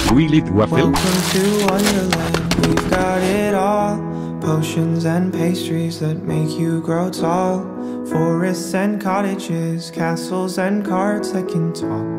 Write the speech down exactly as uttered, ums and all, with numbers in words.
really, Waffle? Welcome to Wonderland, we've got it all. Potions and pastries that make you grow tall. Forests and cottages, castles and carts that can talk.